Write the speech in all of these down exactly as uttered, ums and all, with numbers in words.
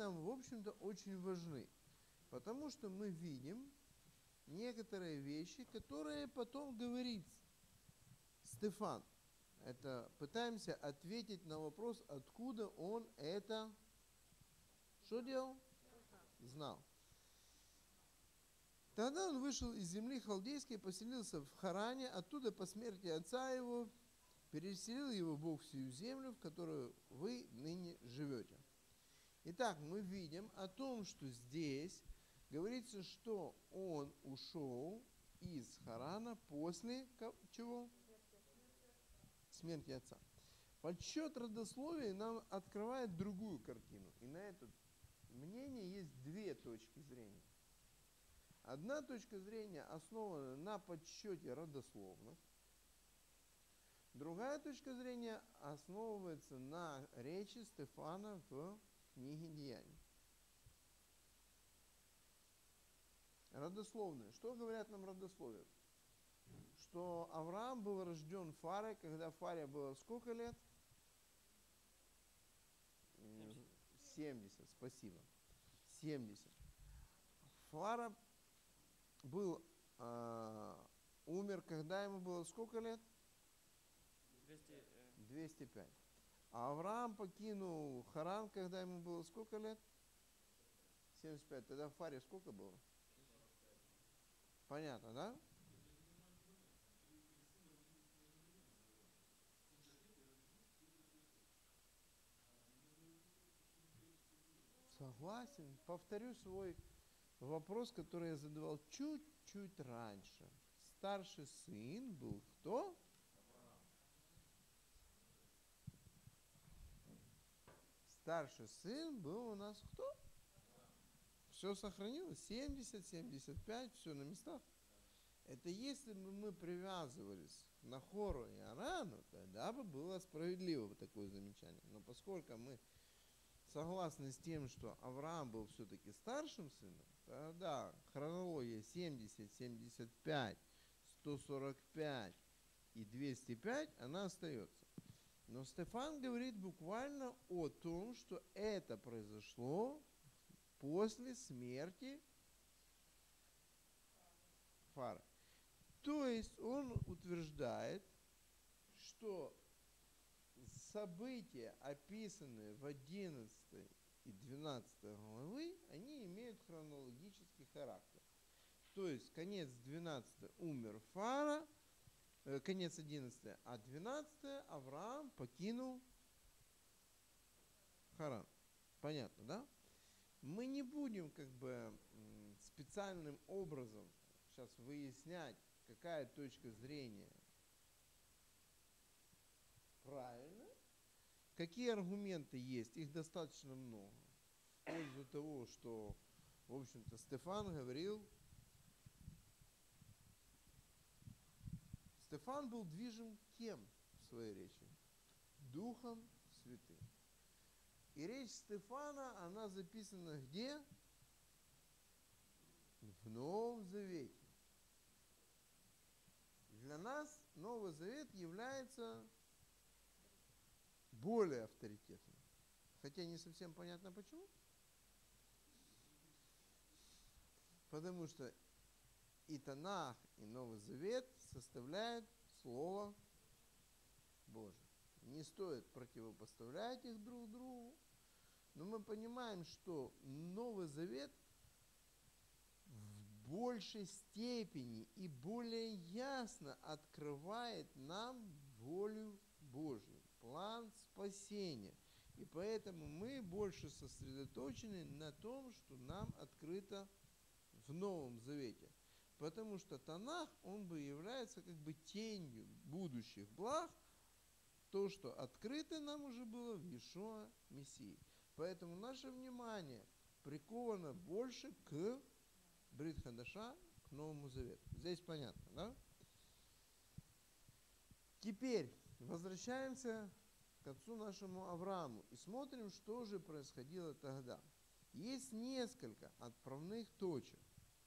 нам, в общем-то, очень важны, потому что мы видим некоторые вещи, которые потом говорит Стефан. Это пытаемся ответить на вопрос, откуда он это что делал? Знал. Тогда он вышел из земли халдейской, поселился в Харане, оттуда по смерти отца его переселил его Бог в сию землю, в которую вы ныне живете. Итак, мы видим о том, что здесь говорится, что он ушел из Харана после чего? Смерти отца. Подсчет родословия нам открывает другую картину. И на это мнение есть две точки зрения. Одна точка зрения основана на подсчете родословных. Другая точка зрения основывается на речи Стефана в книге Деяний. Родословные. Что говорят нам родословия? Что Авраам был рожден Фарой, когда Фаре было сколько лет? семьдесят, спасибо. семьдесят. Фара был, э, умер, когда ему было сколько лет? двести, э... двести пять. А Авраам покинул Харан, когда ему было сколько лет? семьдесят пять. Тогда Фаре сколько было? Понятно, да? Согласен. Повторю свой вопрос, который я задавал чуть-чуть раньше. Старший сын был кто? Старший сын был у нас кто? Все сохранилось? семьдесят, семьдесят пять, все на местах. Это если бы мы привязывались на Хору и Арану, тогда бы было справедливо такое замечание. Но поскольку мы согласны с тем, что Авраам был все-таки старшим сыном, тогда хронология семьдесят, семьдесят пять, сто сорок пять и двести пять, она остается. Но Стефан говорит буквально о том, что это произошло после смерти Фары. То есть он утверждает, что события, описанные в одиннадцатой и двенадцатой главы, они имеют хронологический характер. То есть конец двенадцатой умер Фара, э, конец одиннадцатой, а двенадцатой Авраам покинул Харан. Понятно, да? Мы не будем как бы специальным образом сейчас выяснять, какая точка зрения правильно. Какие аргументы есть? Их достаточно много. В пользу того, что, в общем-то, Стефан говорил. Стефан был движим кем в своей речи? Духом Святым. И речь Стефана, она записана где? В Новом Завете. Для нас Новый Завет является более авторитетным. Хотя не совсем понятно почему. Потому что и Танах, и Новый Завет составляют Слово Божие. Не стоит противопоставлять их друг другу. Но мы понимаем, что Новый Завет в большей степени и более ясно открывает нам волю Божью, план спасения. И поэтому мы больше сосредоточены на том, что нам открыто в Новом Завете. Потому что Танах, он бы является как бы тенью будущих благ, то, что открыто нам уже было в Иешуа Мессии. Поэтому наше внимание приковано больше к Брит Хадаша, к Новому Завету. Здесь понятно, да? Теперь возвращаемся к отцу нашему Аврааму и смотрим, что же происходило тогда. Есть несколько отправных точек.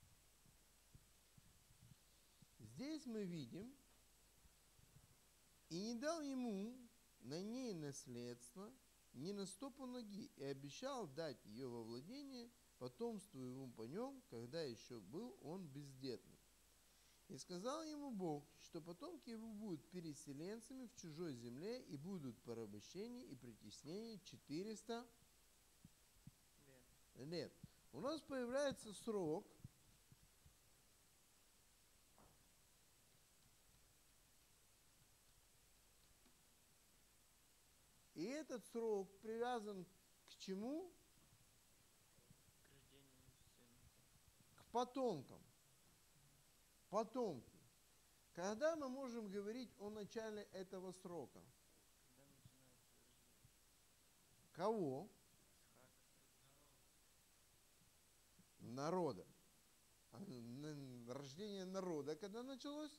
Здесь мы видим, и не дал ему на ней наследство, ни на стопу ноги, и обещал дать ее во владение потомству ему по нем, когда еще был он бездетный. И сказал ему Бог, что потомки его будут переселенцами в чужой земле и будут порабощения и притеснения четыреста Лет. лет. У нас появляется срок, и этот срок привязан к чему? К рождению сына. К потомкам. Потомки. Когда мы можем говорить о начале этого срока? Когда начинается рождение. Кого? Исхака. Народа. А н- Рождение народа когда началось?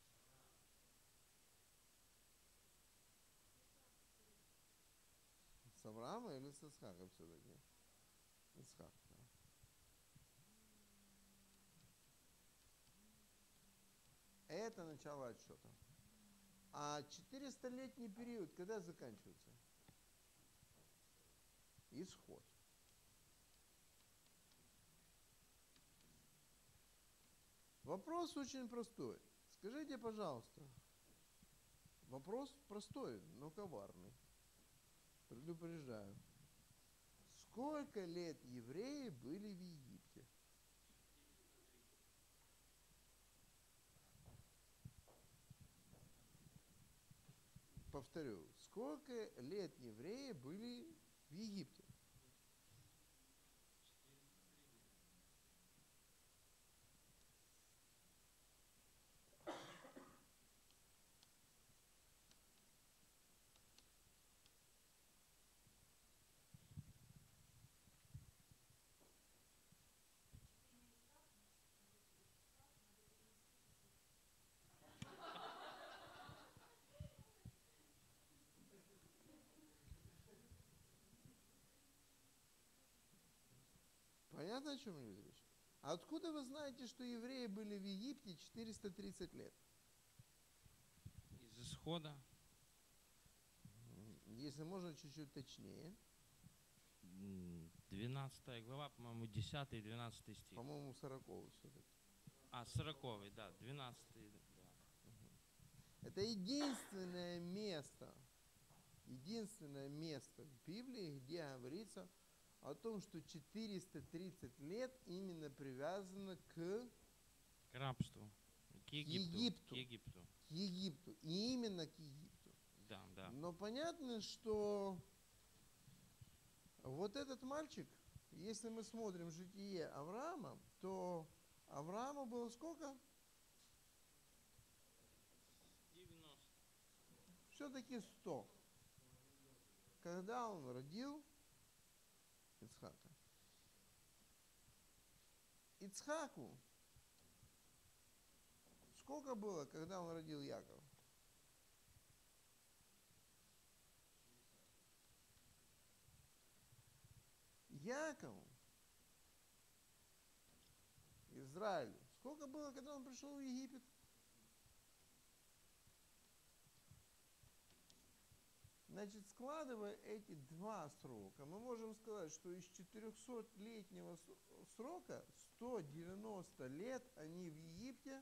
С Авраама или с Исхака все-таки? Исхак, да. Это начало отсчета. А четырехсотлетний период когда заканчивается? Исход. Вопрос очень простой. Скажите, пожалуйста, вопрос простой, но коварный. Предупреждаю. Сколько лет евреи были в Египте? Повторю, сколько лет евреи были в Египте? Понятно, о чем идет речь? А откуда вы знаете, что евреи были в Египте четыреста тридцать лет? Из исхода Если можно, чуть-чуть точнее. м, двенадцатая глава, по-моему, десятый и двенадцатый стих. По-моему, сороковый все-таки. А, сороковый, да, двенадцатый. Да. Это единственное место, единственное место в Библии, где говорится о том, что четыреста тридцать лет именно привязано к К рабству. К Египту. Египту. К Египту. к Египту. И именно к Египту. Да, да. Но понятно, что вот этот мальчик, если мы смотрим житие Авраама, то Аврааму было сколько? девяносто. Все-таки сто. Когда он родил Ицхака. Ицхаку сколько было, когда он родил Якова? Якову, Израилю, сколько было, когда он пришел в Египет? Значит, складывая эти два срока, мы можем сказать, что из четырехсотлетнего срока сто девяносто лет они в Египте.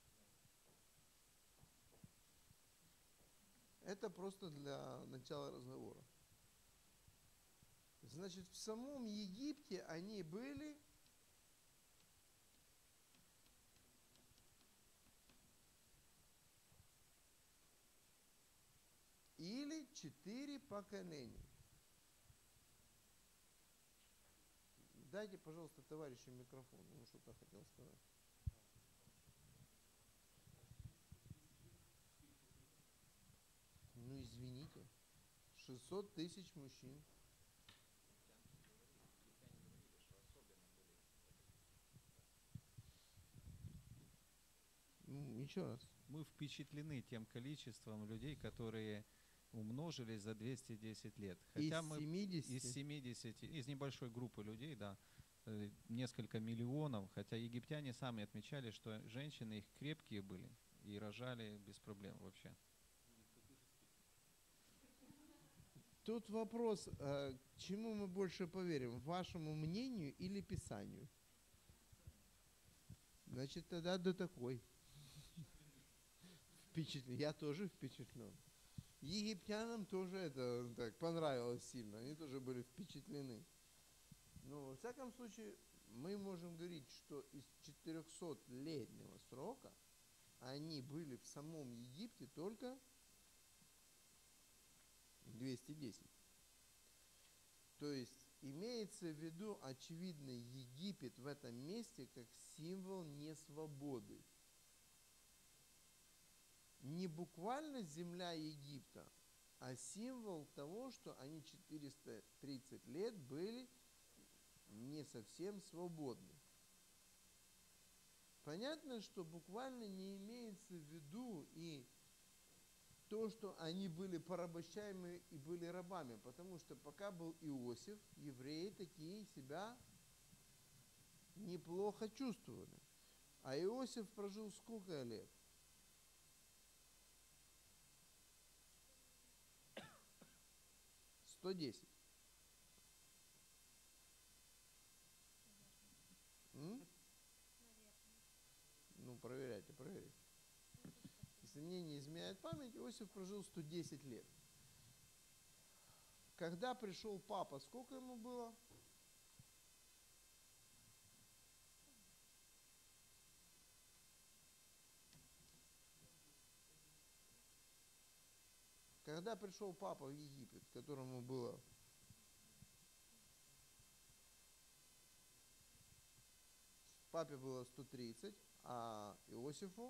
Это просто для начала разговора. Значит, в самом Египте они были или четыре поколения. Дайте, пожалуйста, товарищу микрофон, он что-то хотел сказать. Ну, извините, шестьсот тысяч мужчин. Ну, еще раз. Мы впечатлены тем количеством людей, которые умножились за двести десять лет. Хотя из мы семидесяти? из семидесяти, из небольшой группы людей, да, э, несколько миллионов, хотя египтяне сами отмечали, что женщины их крепкие были и рожали без проблем вообще. Тут вопрос, э, чему мы больше поверим, вашему мнению или Писанию? Значит, тогда до такой. Впечатлен. Я тоже впечатлен. Египтянам тоже это так понравилось сильно, они тоже были впечатлены. Но, во всяком случае, мы можем говорить, что из четырехсотлетнего срока они были в самом Египте только двести десять. То есть имеется в виду, очевидно, Египет в этом месте как символ несвободы. Не буквально земля Египта, а символ того, что они четыреста тридцать лет были не совсем свободны. Понятно, что буквально не имеется в виду и то, что они были порабощаемы и были рабами, потому что пока был Иосиф, евреи такие себя неплохо чувствовали. А Иосиф прожил сколько лет? сто десять. М? Ну, проверяйте, проверяйте. Если мне не изменяет память, Иосиф прожил сто десять лет. Когда пришел папа, сколько ему было? Когда пришел папа в Египет, которому было папе было сто тридцать, а Иосифу,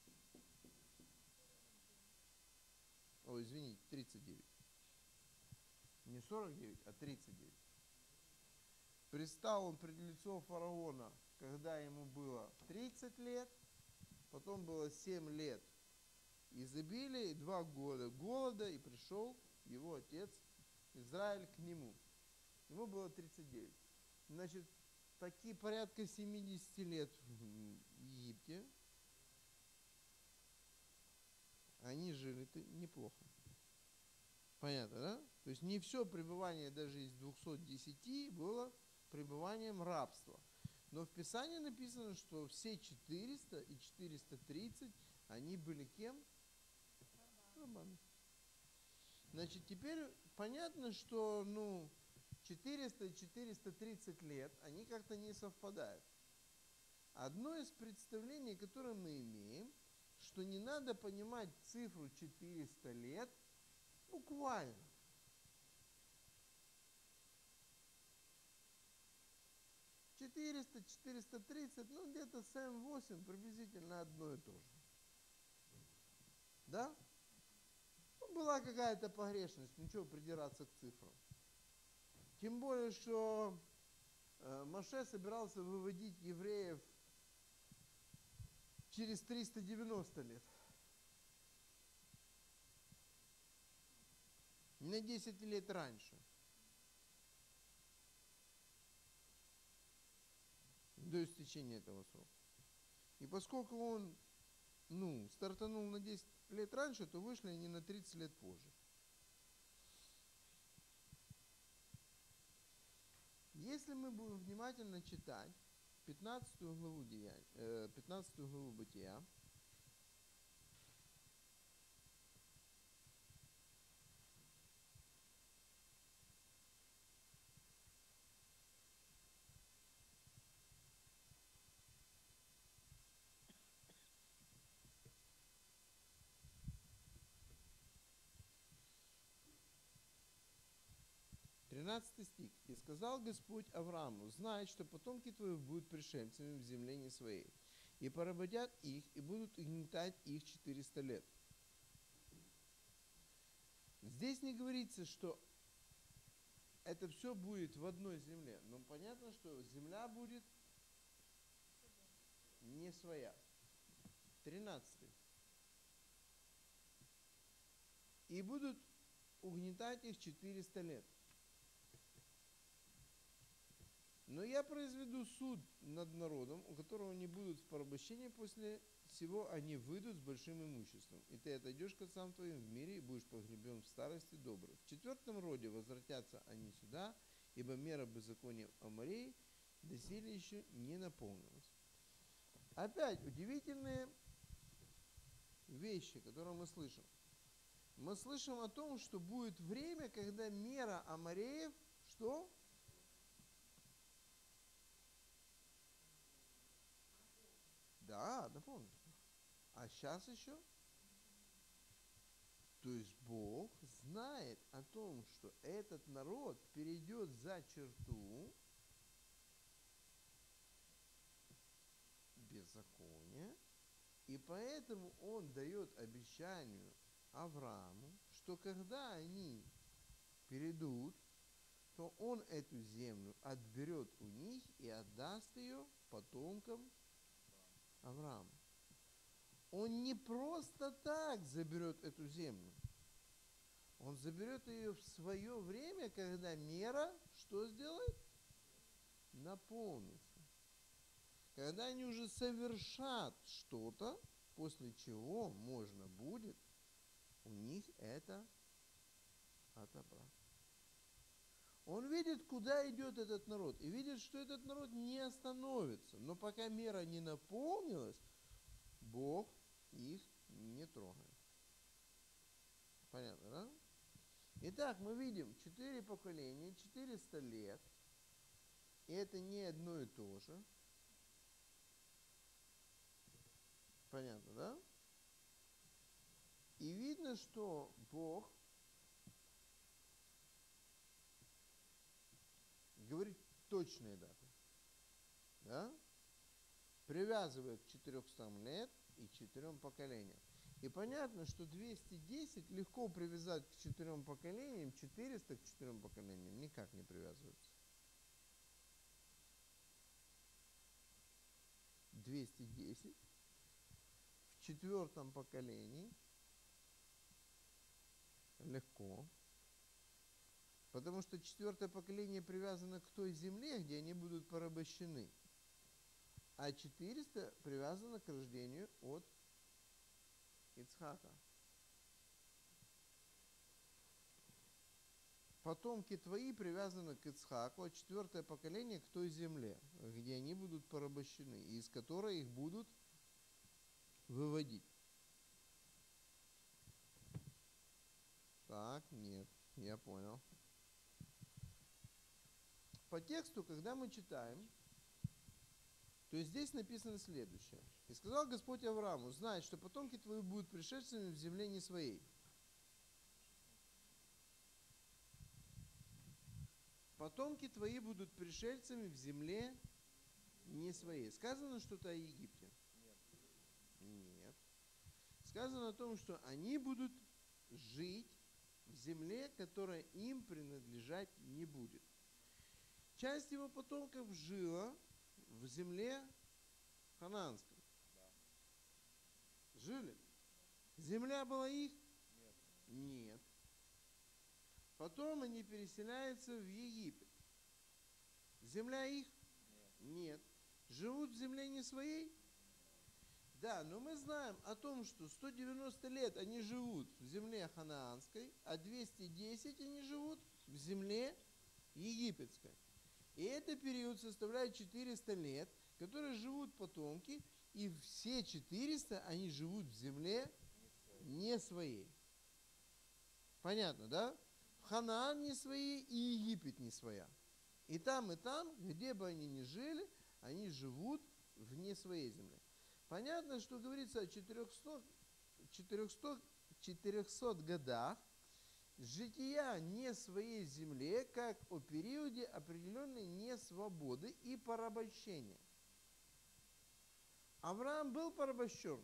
ой, извините, тридцать девять. Не сорок девять, а тридцать девять. Пристал он пред лицо фараона, когда ему было тридцать лет, потом было семь лет изобилия и два года голода, и пришел его отец Израиль к нему. Ему было тридцать девять. Значит, такие порядка семидесяти лет в Египте они жили-то неплохо. Понятно, да? То есть не все пребывание даже из двухсот десяти было пребыванием рабства. Но в Писании написано, что все четыреста и четыреста тридцать, они были кем? Рабами. Значит, теперь понятно, что ну, четыреста и четыреста тридцать лет, они как-то не совпадают. Одно из представлений, которое мы имеем, что не надо понимать цифру четыреста лет буквально. четыреста, четыреста тридцать, ну где-то семь-восемь, приблизительно одно и то же. Да? Ну, была какая-то погрешность, ничего придираться к цифрам. Тем более, что э, Моше собирался выводить евреев через триста девяносто лет. На десять лет раньше. До истечения этого срока. И поскольку он ну, стартанул на десять лет раньше, то вышли они на тридцать лет позже. Если мы будем внимательно читать пятнадцатую главу, деяния, э, пятнадцатую главу Бытия, тринадцатый стих. «И сказал Господь Аврааму, знай, что потомки твои будут пришельцами в земле не своей, и поработят их, и будут гнетать их четыреста лет». Здесь не говорится, что это все будет в одной земле, но понятно, что земля будет не своя. тринадцатый. «И будут угнетать их четыреста лет. Но я произведу суд над народом, у которого не будут в порабощении после всего они выйдут с большим имуществом, и ты отойдешь к отцам твоим в мире и будешь погребен в старости добрых. В четвертом роде возвратятся они сюда, ибо мера беззакония Аморей доселе еще не наполнилась. Опять удивительные вещи, которые мы слышим. Мы слышим о том, что будет время, когда мера Амореев, что? Да, напомню. А сейчас еще? То есть Бог знает о том, что этот народ перейдет за черту беззакония, и поэтому Он дает обещанию Аврааму, что когда они перейдут, то Он эту землю отберет у них и отдаст ее потомкам Авраама. Он не просто так заберет эту землю. Он заберет ее в свое время, когда мера, что сделает? Наполнится. Когда они уже совершат что-то, после чего можно будет у них это отобрать. Он видит, куда идет этот народ, и видит, что этот народ не остановится. Но пока мера не наполнилась, Бог их не трогает. Понятно, да? Итак, мы видим четыре поколения, четыреста лет. И это не одно и то же. Понятно, да? И видно, что Бог говорит точные даты. Да? Привязывает к четырёмстам лет и четырем поколениям. И понятно, что двести десять легко привязать к четырем поколениям, четыреста к четырем поколениям никак не привязывается. двести десять в четвертом поколении легко, потому что четвертое поколение привязано к той земле, где они будут порабощены, а четыреста привязано к рождению от Ицхака. Потомки твои привязаны к Ицхаку, а четвертое поколение к той земле, где они будут порабощены, и из которой их будут выводить. Так, нет, я понял. По тексту, когда мы читаем, то есть здесь написано следующее. «И сказал Господь Аврааму, знай, что потомки твои будут пришедшими в земле не своей». Потомки твои будут пришельцами в земле не своей. Сказано что-то о Египте? Нет. Сказано о том, что они будут жить в земле, которая им принадлежать не будет. Часть его потомков жила в земле ханаанской. Жили? Земля была их? Нет. Потом они переселяются в Египет. Земля их? Нет. Живут в земле не своей? Да, но мы знаем о том, что сто девяносто лет они живут в земле ханаанской, а двести десять они живут в земле египетской. И этот период составляет четыреста лет, которые живут потомки, и все четыреста они живут в земле не своей. Понятно, да? Ханаан не своей и Египет не своя. И там, и там, где бы они ни жили, они живут в не своей земле. Понятно, что говорится о четырехстах, четырехстах, четырехстах годах жития не своей земле, как о периоде определенной несвободы и порабощения. Авраам был порабощен?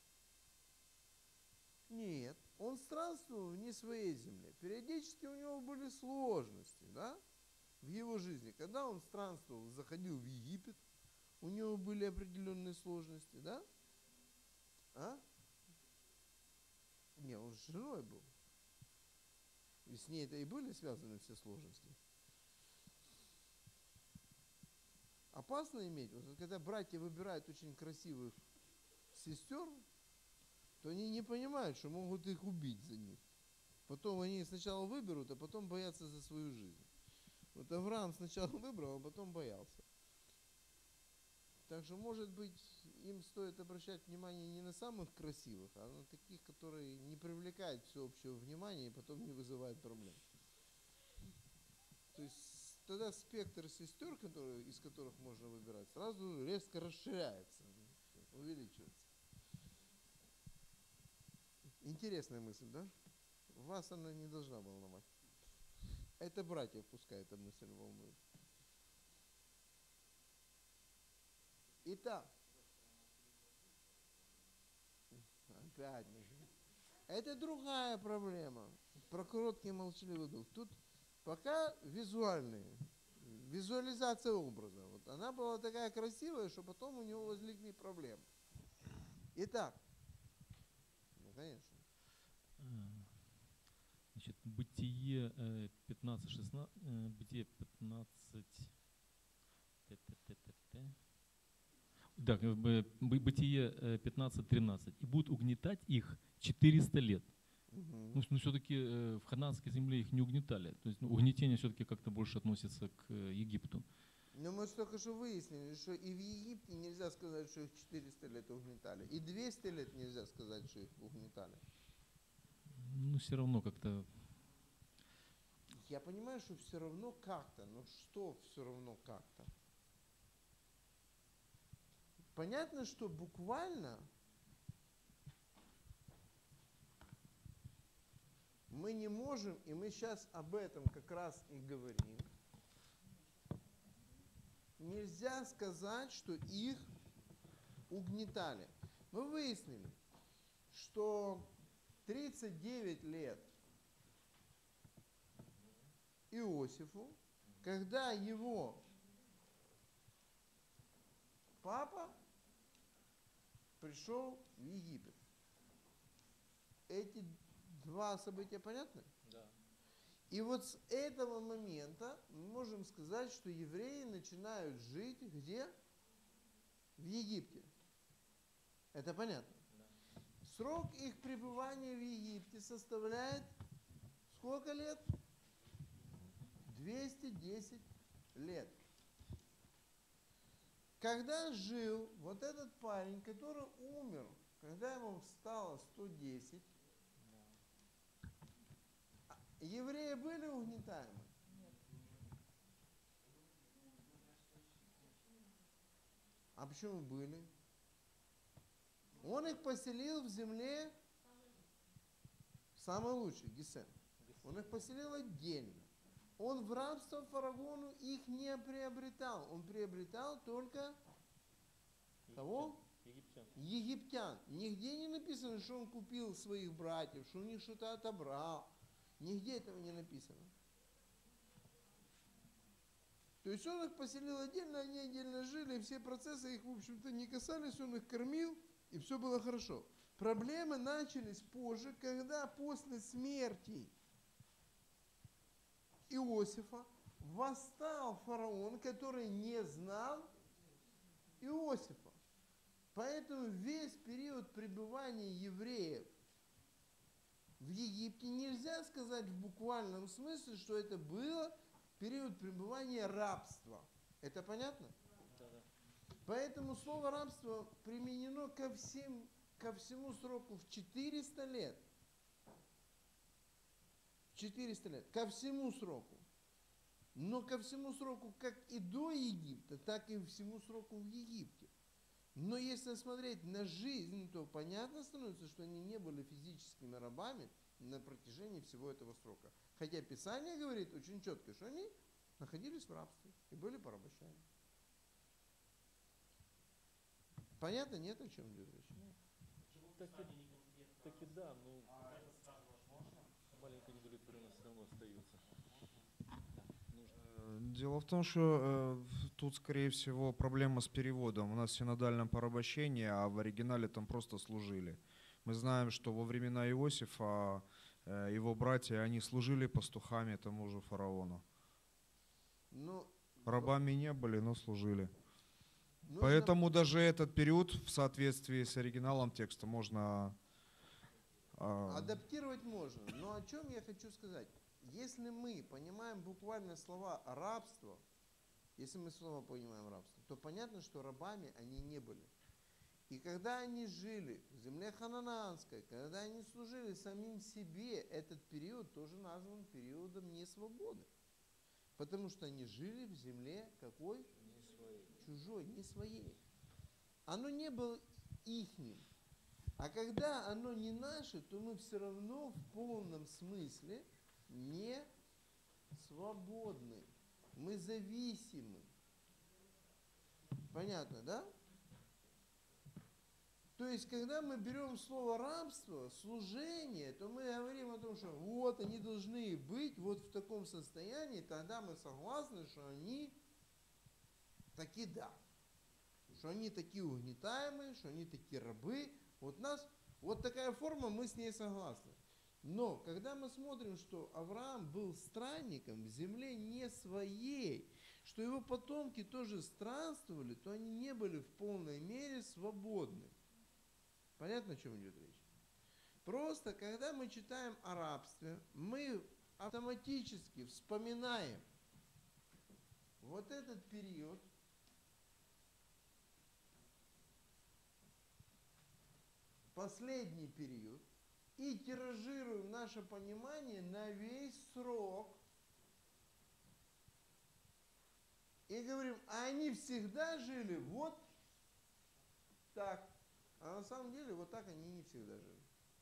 Нет, он странствовал в не своей земле. Периодически у него были сложности, да, в его жизни. Когда он странствовал, заходил в Египет, у него были определенные сложности, да? А? Не, он с женой был. И с ней это и были связаны все сложности. Опасно иметь, вот когда братья выбирают очень красивых сестер, то они не понимают, что могут их убить за них. Потом они сначала выберут, а потом боятся за свою жизнь. Вот Авраам сначала выбрал, а потом боялся. Так что, может быть, им стоит обращать внимание не на самых красивых, а на таких, которые не привлекают всеобщего внимания и потом не вызывают проблем. То есть тогда спектр сестер, которые, из которых можно выбирать, сразу резко расширяется, увеличивается. Интересная мысль, да? Вас она не должна волновать. Это братьев пускай эта мысль волнует. Итак, опять это другая проблема. Про короткий молчаливый дух. Тут пока визуальные, визуализация образа. Вот она была такая красивая, что потом у него возникли проблемы. Итак, ну, конечно. Значит, Бытие э, пятнадцать шестнадцать, э, Бытие пятнадцать, т-т-т-т-т. Да, как бы, Бы- Бытие э, пятнадцать тринадцать. И будут угнетать их четыреста лет. Мгм. Ну, ну все-таки э, в хананской земле их не угнетали. То есть ну, угнетение все-таки как-то больше относится к э, Египту. Но мы же только что выяснили, что и в Египте нельзя сказать, что их четыреста лет угнетали, и двести лет нельзя сказать, что их угнетали. Ну, все равно как-то. Я понимаю, что все равно как-то, но что все равно как-то? Понятно, что буквально мы не можем, и мы сейчас об этом как раз и говорим, нельзя сказать, что их угнетали. Мы выяснили, что тридцать девять лет Иосифу, когда его папа пришел в Египет. Эти два события понятны? Да. И вот с этого момента мы можем сказать, что евреи начинают жить где? В Египте. Это понятно? Да. Срок их пребывания в Египте составляет сколько лет? двести десять лет. Когда жил вот этот парень, который умер, когда ему стало сто десять, евреи были угнетаемы? А почему были? Он их поселил в земле самой лучшей, Гесем. Он их поселил отдельно. Он в рабство фараону их не приобретал. Он приобретал только кого? Египтян. Египтян. Нигде не написано, что он купил своих братьев, что у них что-то отобрал. Нигде этого не написано. То есть он их поселил отдельно, они отдельно жили, и все процессы их, в общем-то, не касались, он их кормил, и все было хорошо. Проблемы начались позже, когда после смерти Иосифа восстал фараон, который не знал Иосифа. Поэтому весь период пребывания евреев в Египте нельзя сказать в буквальном смысле, что это было период пребывания рабства. Это понятно? Да, да. Поэтому слово рабство применено ко, всем, ко всему сроку в четыреста лет. четыреста лет. Ко всему сроку. Но ко всему сроку как и до Египта, так и всему сроку в Египте. Но если смотреть на жизнь, то понятно становится, что они не были физическими рабами на протяжении всего этого срока. Хотя Писание говорит очень четко, что они находились в рабстве и были порабощены. Понятно? Нет, о чем идет речь? Так и, так и да, но маленькая недовлетворенность все равно остается. Дело в том, что э, тут, скорее всего, проблема с переводом. У нас в синодальном порабощении, а в оригинале там просто служили. Мы знаем, что во времена Иосифа э, его братья, они служили пастухами тому же фараону. Ну, Рабами не были, но служили. нужно- Поэтому даже этот период в соответствии с оригиналом текста можно... а, Адаптировать можно. Но о чем я хочу сказать? Если мы понимаем буквально слова рабство, если мы слово понимаем рабство, то понятно, что рабами они не были. И когда они жили в земле ханаанской, когда они служили самим себе, этот период тоже назван периодом несвободы. Потому что они жили в земле какой? Не своей. Чужой, не своей. Оно не было ихним. А когда оно не наше, то мы все равно в полном смысле не свободны. Мы зависимы. Понятно, да? То есть, когда мы берем слово рабство, служение, то мы говорим о том, что вот они должны быть вот в таком состоянии, тогда мы согласны, что они таки да. Что они такие угнетаемые, что они такие рабы. Вот нас, вот такая форма, мы с ней согласны. Но, когда мы смотрим, что Авраам был странником в земле не своей, что его потомки тоже странствовали, то они не были в полной мере свободны. Понятно, о чем идет речь? Просто, когда мы читаем о рабстве, мы автоматически вспоминаем вот этот период, последний период, и тиражируем наше понимание на весь срок. И говорим, а они всегда жили вот так. А на самом деле вот так они не всегда жили.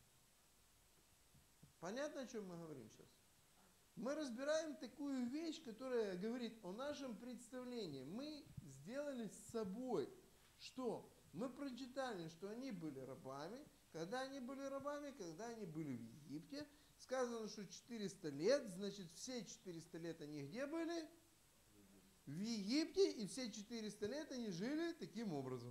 Понятно, о чем мы говорим сейчас? Мы разбираем такую вещь, которая говорит о нашем представлении. Мы сделали с собой, что мы прочитали, что они были рабами. Когда они были рабами, когда они были в Египте, сказано, что четыреста лет, значит, все четыреста лет они где были? В Египте, и все четыреста лет они жили таким образом.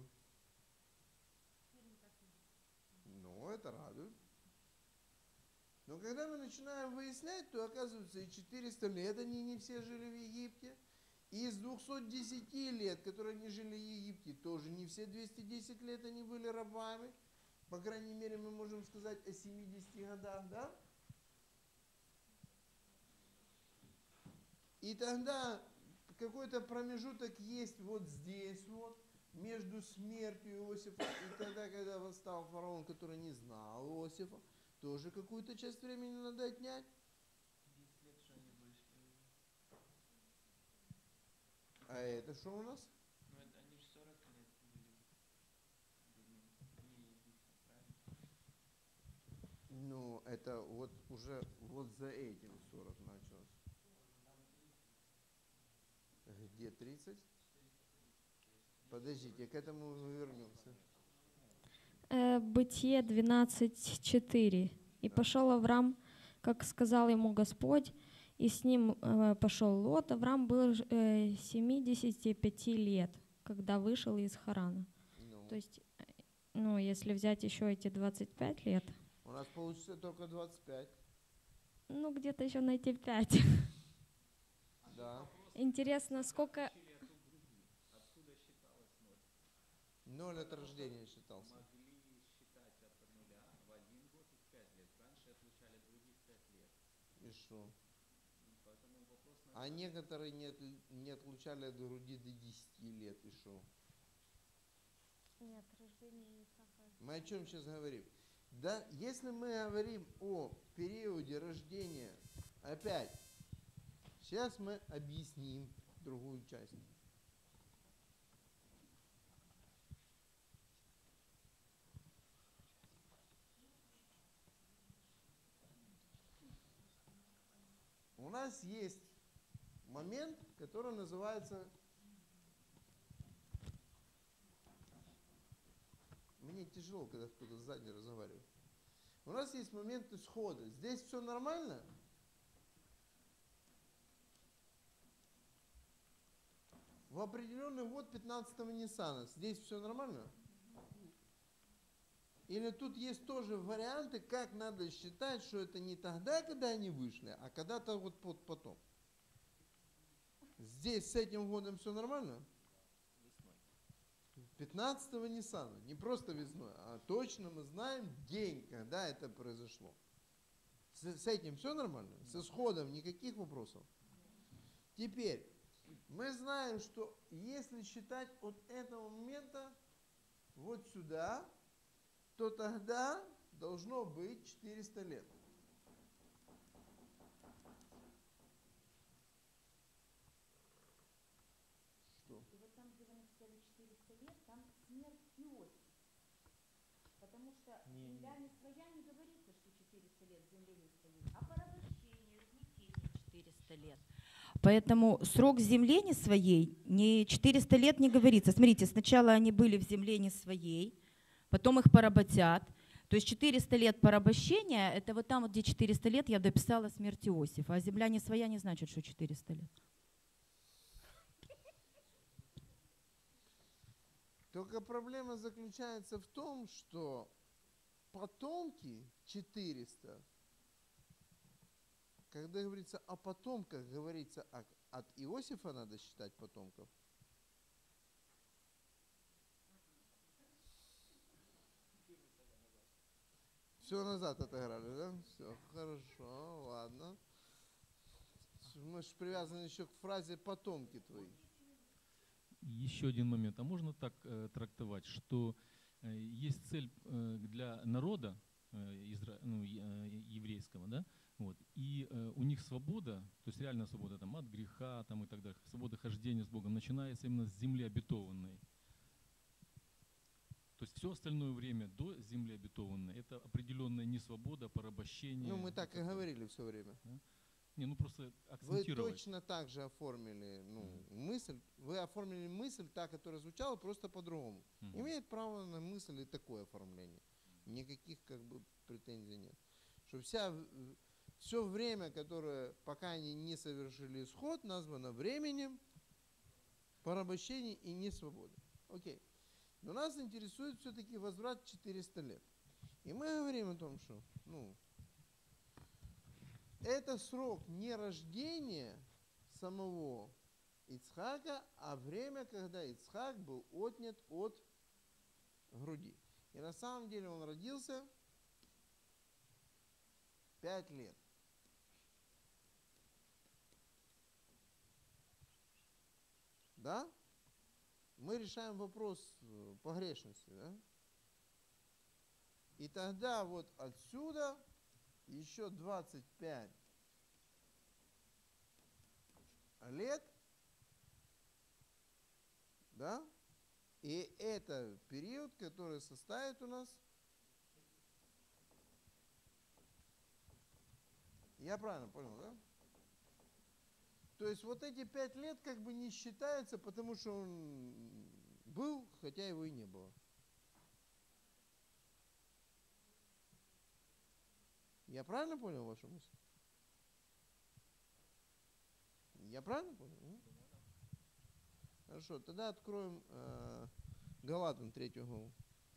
Ну, это радует. Но когда мы начинаем выяснять, то оказывается, и четыреста лет они не все жили в Египте. И из двухсот десяти лет, которые они жили в Египте, тоже не все двести десять лет они были рабами. По крайней мере, мы можем сказать о семидесяти годах, да? И тогда какой-то промежуток есть вот здесь вот, между смертью Иосифа и тогда, когда восстал фараон, который не знал Иосифа, тоже какую-то часть времени надо отнять. десять лет, что они вышли. А это что у нас? Ну, это они же сорок лет были. Были вне Египта, правильно? Ну, это вот уже вот за этим сорок началось. Где тридцать? Подождите, к этому мы вернемся. Э, Бытие двенадцать четыре. «И пошел Авраам, как сказал ему Господь, и с ним э, пошел Лот. Авраам был э, семидесяти пяти лет, когда вышел из Харана». Ну, То есть, э, ну, если взять еще эти двадцать пять лет, у нас получится только двадцать пять. ну, где-то еще найти пять. Да. Интересно, сколько... Ноль от рождения считался. И что? А некоторые не, отли- не отлучали от груди до десяти лет. И что? Нет, рождение Исаака. Мы о чем сейчас говорим? Да, если мы говорим о периоде рождения, опять, сейчас мы объясним другую часть. У нас есть момент, который называется... Мне тяжело, когда кто-то сзади разговаривает. У нас есть момент исхода. Здесь все нормально? В определенный год пятнадцатого Ниссана. Здесь все нормально? Или тут есть тоже варианты, как надо считать, что это не тогда, когда они вышли, а когда-то вот под- потом. Здесь с этим годом все нормально? пятнадцатого Ниссана, не просто весной, а точно мы знаем день, когда это произошло. С, с этим все нормально? С исходом никаких вопросов? Теперь, мы знаем, что если считать от этого момента вот сюда, то тогда должно быть четыреста лет. Что? И вот там, где вы написали четыреста лет, там смерть Иосифа. Потому что земля не своя, не говорится, что четыреста лет земле не своей, а порабощение, смятение четыреста лет. Поэтому срок земли не своей, не четыреста лет не говорится. Смотрите, сначала они были в земле не своей, потом их поработят. То есть четыреста лет порабощения, это вот там, вот, где четыреста лет, я дописала смерть Иосифа. А земля не своя не значит, что четыреста лет. Только проблема заключается в том, что потомки четыреста, когда говорится о потомках, говорится о, от Иосифа надо считать потомков. Все назад отыграли, да? Все, хорошо, ладно. Мы же привязаны еще к фразе «потомки твои». Еще один момент. А можно так э, трактовать, что э, есть цель э, для народа э, изра... ну, э, еврейского, да? Вот, и э, у них свобода, то есть реальная свобода там, от греха там, и так далее, свобода хождения с Богом начинается именно с земли обетованной. То есть все остальное время до земли обетованной это определенная несвобода, порабощение. Ну, мы так и говорили все время. Да? Не, ну просто Вы акцентировать. точно так же оформили ну, mm-hmm. мысль, вы оформили мысль, та, которая звучала, просто по-другому. Mm-hmm. Имеет право на мысль и такое оформление. Никаких как бы претензий нет. Что вся, все время, которое, пока они не совершили исход, названо временем порабощения и несвободы. Окей. Но нас интересует все-таки возврат четыреста лет. И мы говорим о том, что ну, это срок не рождения самого Ицхака, а время, когда Ицхак был отнят от груди. И на самом деле он родился пять лет. Да? Мы решаем вопрос погрешности, да? И тогда вот отсюда еще двадцать пять лет, да? И это период, который составит у нас, я правильно понял, да? То есть вот эти пять лет как бы не считаются, потому что он был, хотя его и не было. Я правильно понял вашу мысль? Я правильно понял? М? Хорошо, тогда откроем э, Галатам третью главу.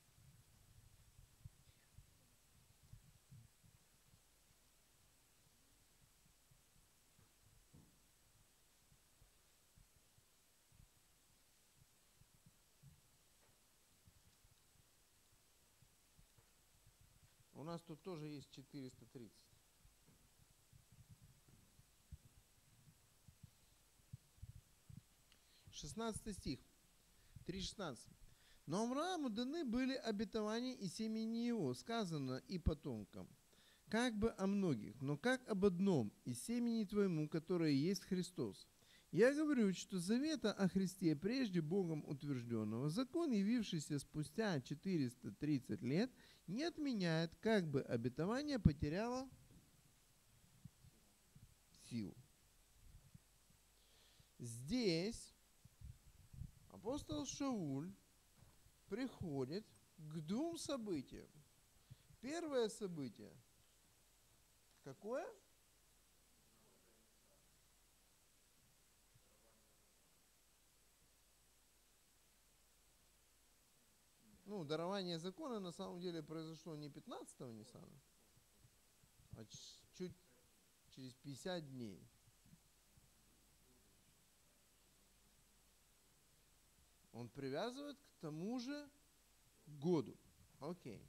У нас тут тоже есть четыреста тридцать. шестнадцатый стих. три шестнадцать. Но Аврааму даны были обетования и семени его, сказано и потомкам, как бы о многих, но как об одном, и семени твоему, которое есть Христос. Я говорю, что завета о Христе прежде Богом утвержденного, закон, явившийся спустя четыреста тридцать лет, не отменяет, как бы обетование потеряло силу. Здесь апостол Шауль приходит к двум событиям. Первое событие. Какое? Ну, дарование закона на самом деле произошло не пятнадцатого Ниссана, а чуть через пятьдесят дней. Он Он привязывает к тому же году. Окей.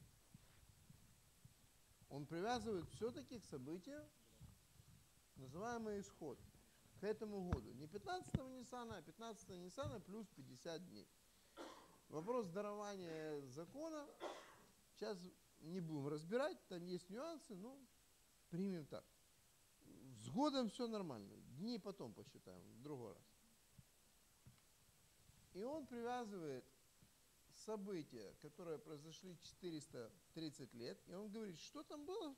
Он привязывает все-таки к событию, называемый исход, к этому году. Не пятнадцатого Ниссана, а пятнадцатого Ниссана плюс пятьдесят дней. Вопрос дарования закона сейчас не будем разбирать, там есть нюансы, но примем так. С годом все нормально, дни потом посчитаем, в другой раз. И он привязывает события, которые произошли четыреста тридцать лет, и он говорит, что там было?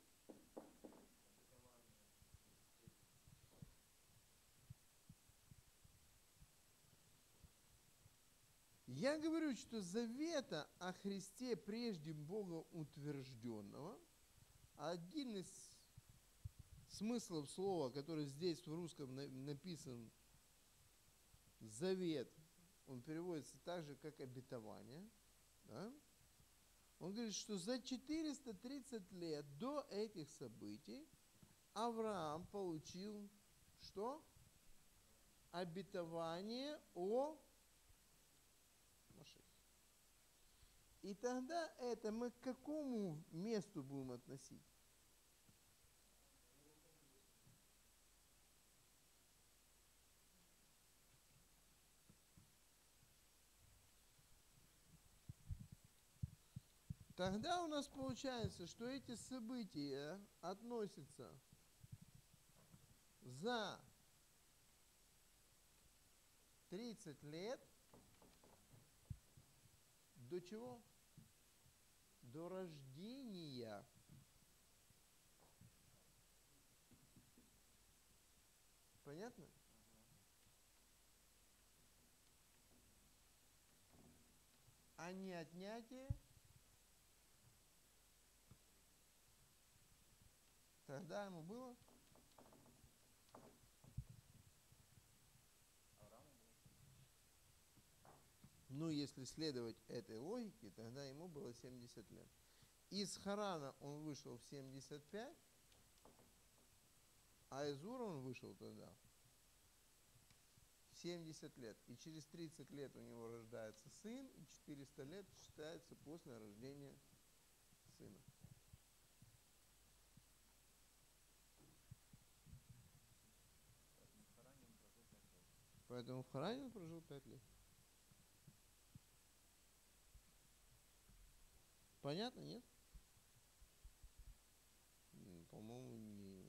Я говорю, что завета о Христе прежде Бога утвержденного, один из смыслов слова, который здесь в русском написан, завет, он переводится так же, как обетование. Да? Он говорит, что за четыреста тридцать лет до этих событий Авраам получил что? Обетование о Машехе. И тогда это мы к какому месту будем относить? Тогда у нас получается, что эти события относятся за тридцать лет до чего? До рождения. Понятно? А не отнятие. Тогда ему было? Ну, если следовать этой логике, тогда ему было семьдесят лет. Из Харана он вышел в семьдесят пять, а из Ура он вышел тогда в семьдесят лет. И через тридцать лет у него рождается сын, и четыреста лет считается после рождения сына. Поэтому в Харане он прожил пять лет. Понятно, нет? По-моему, не...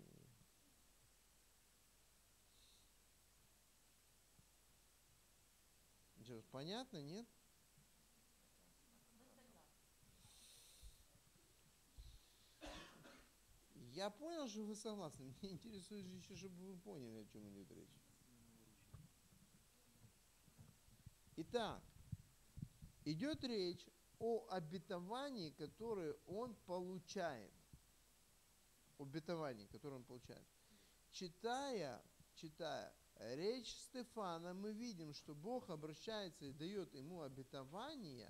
Что, понятно, нет? Я понял, что вы согласны. Меня интересует же еще, чтобы вы поняли, о чем идет речь. Итак, идет речь о обетовании, которое он получает. Обетовании, которое он получает. Читая, читая речь Стефана, мы видим, что Бог обращается и дает ему обетование,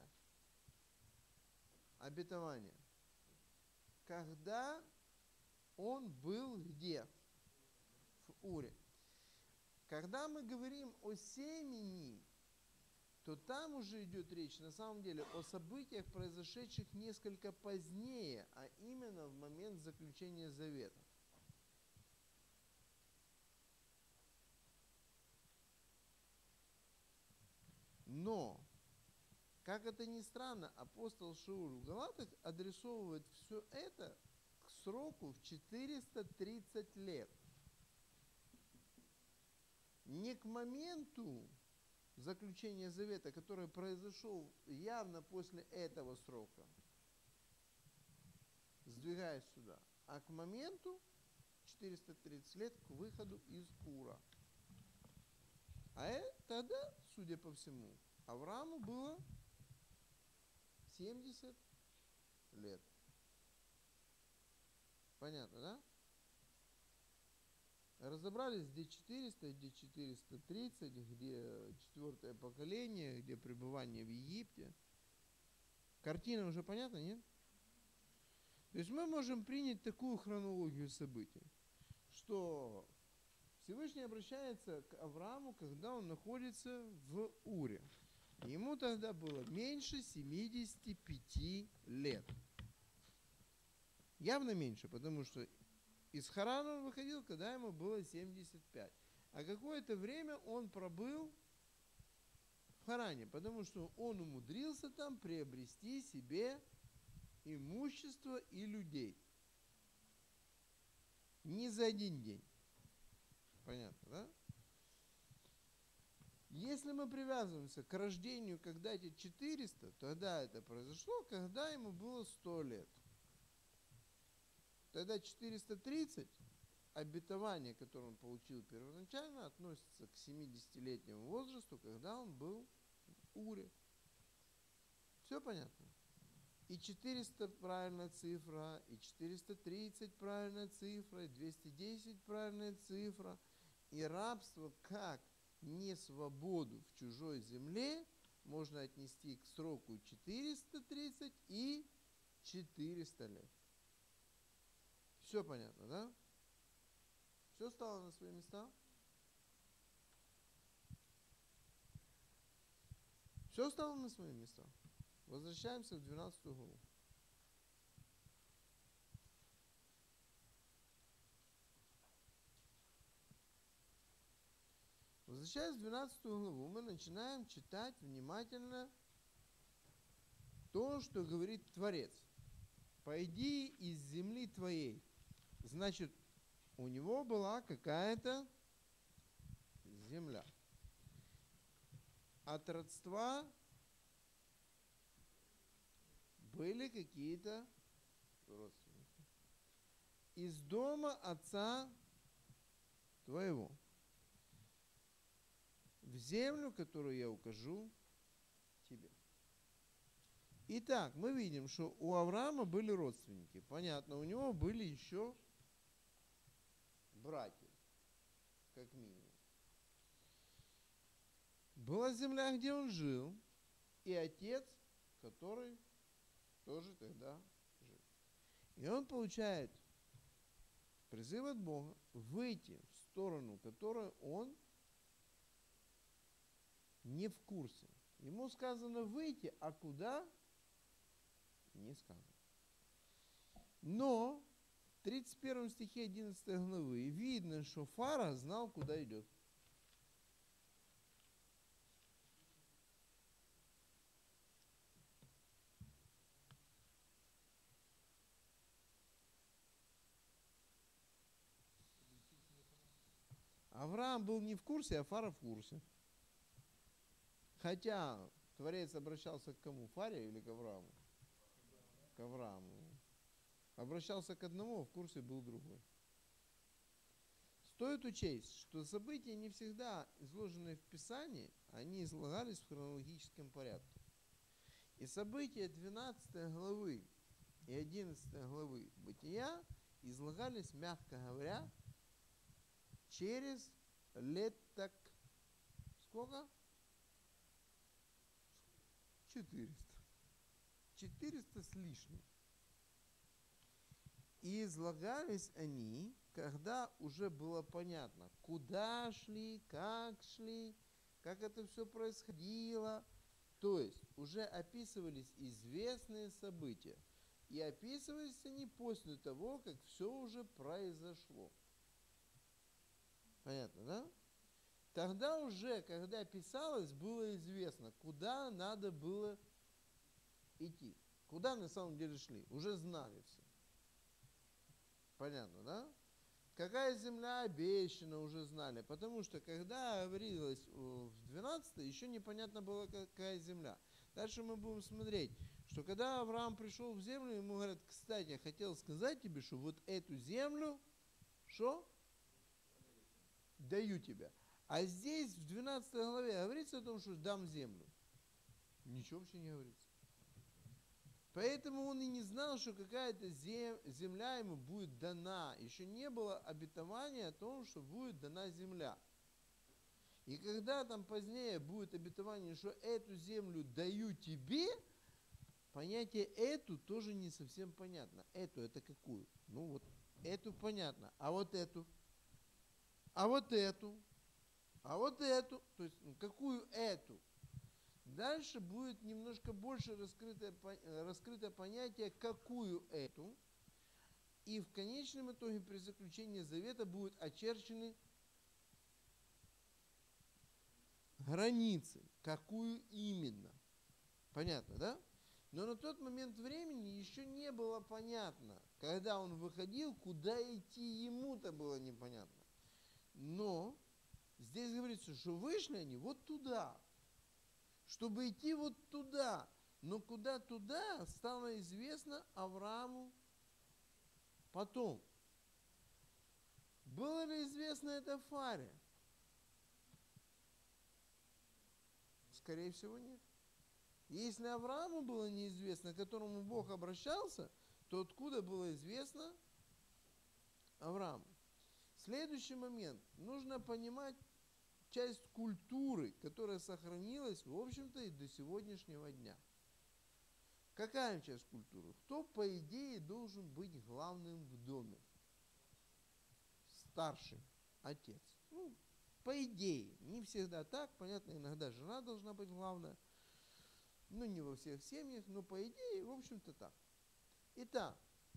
обетование, когда он был где? В Уре. Когда мы говорим о семени, то там уже идет речь на самом деле о событиях, произошедших несколько позднее, а именно в момент заключения завета. Но, как это ни странно, апостол Шауль в Галатах адресовывает все это к сроку в четыреста тридцать лет. Не к моменту заключения завета, который произошел явно после этого срока, сдвигаясь сюда, а к моменту четыреста тридцать лет к выходу из Ура. А это, тогда, судя по всему, Аврааму было семьдесят лет. Понятно, да? Разобрались, где четыреста, где четыреста тридцать, где четвертое поколение, где пребывание в Египте. Картина уже понятна, нет? То есть мы можем принять такую хронологию событий, что Всевышний обращается к Аврааму, когда он находится в Уре. Ему тогда было меньше семидесяти пяти лет. Явно меньше, потому что из Харана он выходил, когда ему было семьдесят пять. А какое-то время он пробыл в Харане, потому что он умудрился там приобрести себе имущество и людей. Не за один день. Понятно, да? Если мы привязываемся к рождению, когда эти четыреста, тогда это произошло, когда ему было сто лет. Тогда четыреста тридцать, обетование, которое он получил первоначально, относится к семидесятилетнему возрасту, когда он был в Уре. Все понятно? И четыреста правильная цифра, и четыреста тридцать правильная цифра, и двести десять правильная цифра. И рабство как несвободу в чужой земле можно отнести к сроку четыреста тридцать и четыреста лет. Все понятно, да? Все стало на свои места? Все стало на свои места? Возвращаемся в двенадцатую главу. Возвращаясь в двенадцатую главу, мы начинаем читать внимательно то, что говорит Творец. «Пойди из земли твоей». Значит, у него была какая-то земля. От родства были какие-то родственники. Из дома отца твоего. В землю, которую я укажу тебе. Итак, мы видим, что у Авраама были родственники. Понятно, у него были еще братья, как минимум. Была земля, где он жил, и отец, который тоже тогда жил. И он получает призыв от Бога выйти в сторону, которой он не в курсе. Ему сказано выйти, а куда? Не сказано. Но в тридцать первом стихе одиннадцатой главы видно, что Фара знал, куда идет. Авраам был не в курсе, а Фара в курсе. Хотя Творец обращался к кому? Фаре или к Аврааму? К Аврааму. Обращался к одному, а в курсе был другой. Стоит учесть, что события не всегда изложенные в Писании, они излагались в хронологическом порядке. И события двенадцатой главы и одиннадцатой главы Бытия излагались, мягко говоря, через лет так сколько? четыреста. четыреста с лишним. И излагались они, когда уже было понятно, куда шли, как шли, как это все происходило. То есть уже описывались известные события. И описывались они после того, как все уже произошло. Понятно, да? Тогда уже, когда писалось, было известно, куда надо было идти. Куда на самом деле шли. Уже знали все. Понятно, да? Какая земля обещана, уже знали. Потому что, когда говорилось в двенадцатой, еще непонятно было, какая земля. Дальше мы будем смотреть, что когда Авраам пришел в землю, ему говорят, кстати, я хотел сказать тебе, что вот эту землю, что? Даю тебе. А здесь, в двенадцатой главе, говорится о том, что дам землю. Ничего вообще не говорится. Поэтому он и не знал, что какая-то земля ему будет дана. Еще не было обетования о том, что будет дана земля. И когда там позднее будет обетование, что эту землю даю тебе, понятие «эту» тоже не совсем понятно. «Эту» — это какую? Ну вот, эту понятно. А вот эту? А вот эту? А вот эту? То есть, ну, какую эту? Дальше будет немножко больше раскрытое, по- э, раскрыто понятие, какую эту. И в конечном итоге при заключении завета будут очерчены границы, какую именно. Понятно, да? Но на тот момент времени еще не было понятно, когда он выходил, куда идти ему-то было непонятно. Но здесь говорится, что вышли они вот туда, чтобы идти вот туда. Но куда туда стало известно Аврааму потом. Было ли известно это Фаре? Скорее всего, нет. Если Аврааму было неизвестно, к которому Бог обращался, то откуда было известно Аврааму? Следующий момент. Нужно понимать часть культуры, которая сохранилась, в общем-то, и до сегодняшнего дня. Какая часть культуры? Кто, по идее, должен быть главным в доме? Старший, отец. Ну, по идее, не всегда так, понятно, иногда жена должна быть главная. Ну, не во всех семьях, но по идее, в общем-то, так. Итак,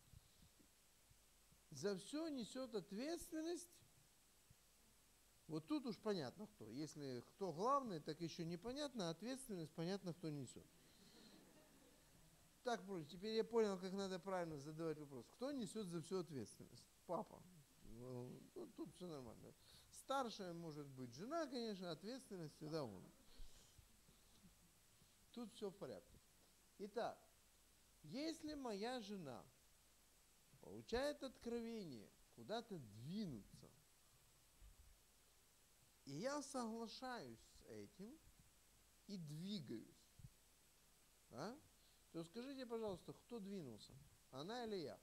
за все несет ответственность. Вот тут уж понятно кто. Если кто главный, так еще непонятно, а ответственность понятно, кто несет. Так, теперь я понял, как надо правильно задавать вопрос. Кто несет за всю ответственность? Папа. Ну, тут все нормально. Старшая может быть жена, конечно, ответственность всегда он. Тут все в порядке. Итак, если моя жена получает откровение куда-то двинуться, и я соглашаюсь с этим и двигаюсь, да, то скажите, пожалуйста, кто двинулся? Она или я?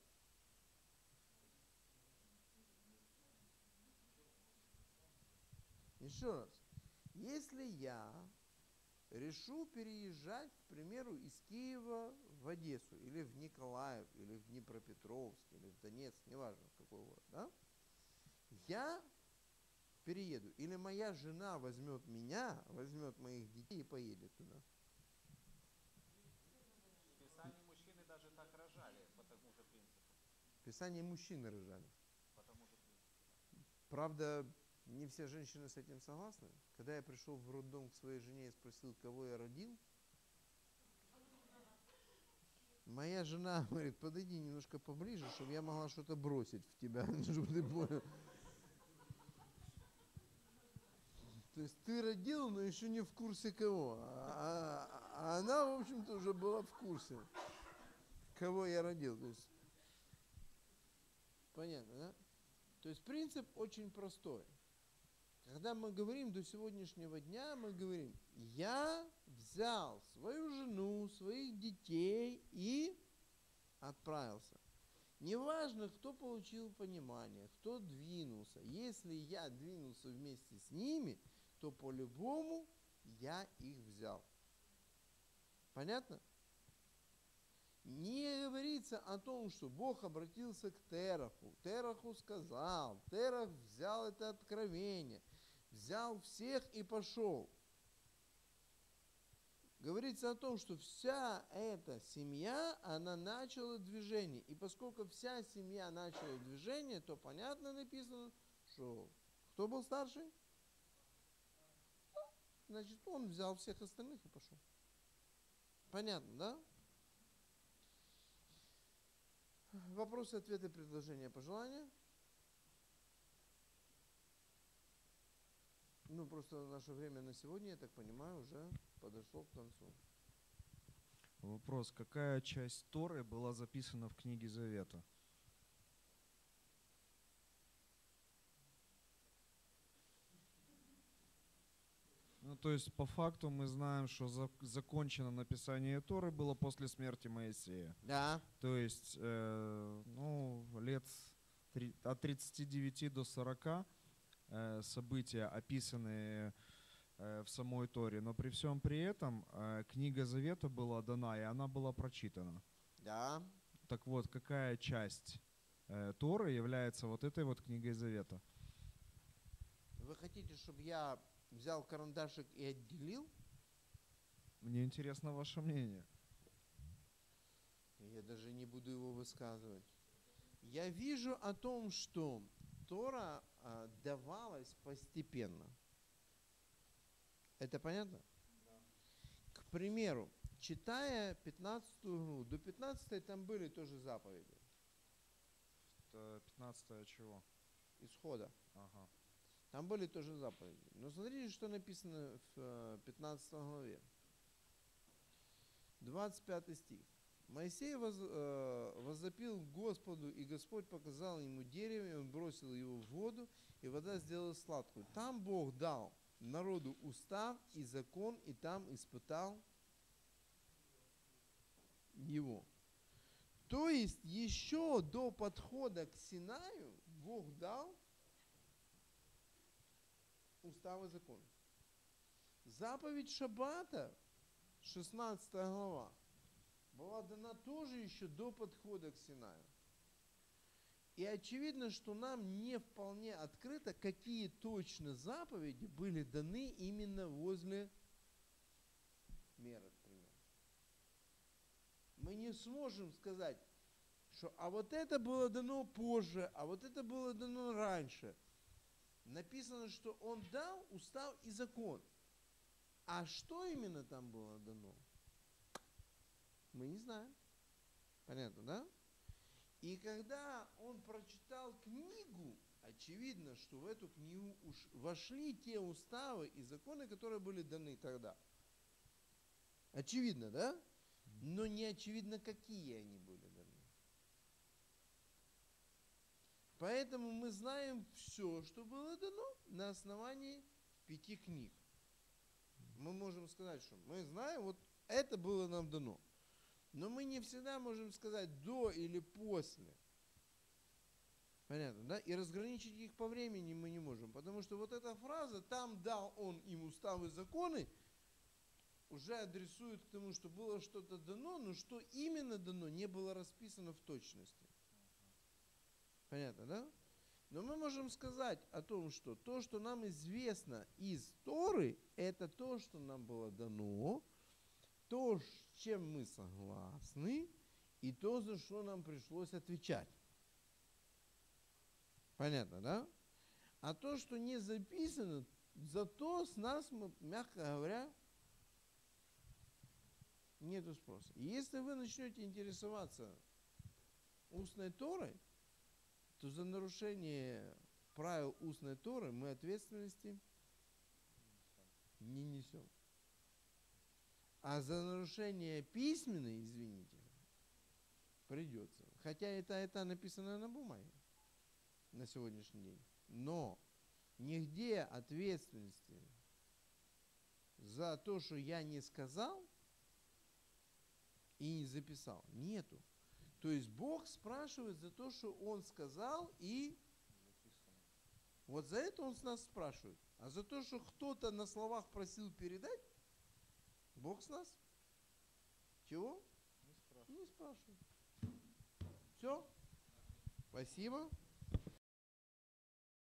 Еще раз. Если я решу переезжать, к примеру, из Киева в Одессу, или в Николаев, или в Днепропетровск, или в Донецк, неважно в какой город, да? Я перееду. Или моя жена возьмет меня, возьмет моих детей и поедет туда. В Писании мужчины даже так рожали по тому же принципу. В Писании мужчины рожали. По тому же принципу. Правда, не все женщины с этим согласны. Когда я пришел в роддом к своей жене и спросил, кого я родил, моя жена говорит, подойди немножко поближе, чтобы я могла что-то бросить в тебя, чтобы ты понял. То есть ты родил, но еще не в курсе кого. А, а она, в общем-то, уже была в курсе, кого я родил. То есть, понятно, да? То есть принцип очень простой. Когда мы говорим до сегодняшнего дня, мы говорим, я взял свою жену, своих детей и отправился. Неважно, кто получил понимание, кто двинулся. Если я двинулся вместе с ними, то по-любому я их взял. Понятно? Не говорится о том, что Бог обратился к Тераху. Тераху сказал, Терах взял это откровение, взял всех и пошел. Говорится о том, что вся эта семья, она начала движение. И поскольку вся семья начала движение, то понятно написано, что кто был старший? Значит, он взял всех остальных и пошел. Понятно, да? Вопросы, ответы, предложения, пожелания? Ну, просто наше время на сегодня, я так понимаю, уже подошло к концу. Вопрос, какая часть Торы была записана в книге Завета? Ну, то есть, по факту мы знаем, что за, закончено написание Торы было после смерти Моисея. Да. То есть, э, ну, лет три, от тридцати девяти до сорока э, события, описанные э, в самой Торе. Но при всем при этом э, книга Завета была дана, и она была прочитана. Да. Так вот, какая часть э, Торы является вот этой вот книгой Завета? Вы хотите, чтобы я взял карандашик и отделил? Мне интересно ваше мнение. Я даже не буду его высказывать. Я вижу о том, что Тора а, давалась постепенно. Это понятно? К примеру, читая пятнадцатую главу, до пятнадцатой там были тоже заповеди. Это пятнадцатое чего? Исхода. Ага. Там были тоже заповеди. Но смотрите, что написано в пятнадцатой главе. двадцать пятый стих. Моисей воз, э, возопил к Господу, и Господь показал ему дерево, и он бросил его в воду, и вода сделалась сладкую. Там Бог дал народу устав и закон, и там испытал его. То есть еще до подхода к Синаю Бог дал устав и закон. Заповедь Шаббата, шестнадцатая глава, была дана тоже еще до подхода к Синаю. И очевидно, что нам не вполне открыто, какие точно заповеди были даны именно возле меры, к примеру. Мы не сможем сказать, что а вот это было дано позже, а вот это было дано раньше. Написано, что он дал устав и закон. А что именно там было дано? Мы не знаем. Понятно, да? И когда он прочитал книгу, очевидно, что в эту книгу уж вошли те уставы и законы, которые были даны тогда. Очевидно, да? Но не очевидно, какие они были даны. Поэтому мы знаем все, что было дано на основании пяти книг. Мы можем сказать, что мы знаем, вот это было нам дано. Но мы не всегда можем сказать до или после. Понятно, да? И разграничить их по времени мы не можем. Потому что вот эта фраза, там дал он им уставы и законы, уже адресует к тому, что было что-то дано, но что именно дано, не было расписано в точности. Понятно, да? Но мы можем сказать о том, что то, что нам известно из Торы, это то, что нам было дано, то, с чем мы согласны, и то, за что нам пришлось отвечать. Понятно, да? А то, что не записано, зато с нас, мягко говоря, нету спроса. И если вы начнете интересоваться устной Торой, то за нарушение правил устной Торы мы ответственности не несем. А за нарушение письменной, извините, придется. Хотя это, это написано на бумаге на сегодняшний день. Но нигде ответственности за то, что я не сказал и не записал, нету. То есть Бог спрашивает за то, что Он сказал, и вот за это Он с нас спрашивает. А за то, что кто-то на словах просил передать, Бог с нас чего? Не спрашивает. Не спрашивает. Все. Спасибо.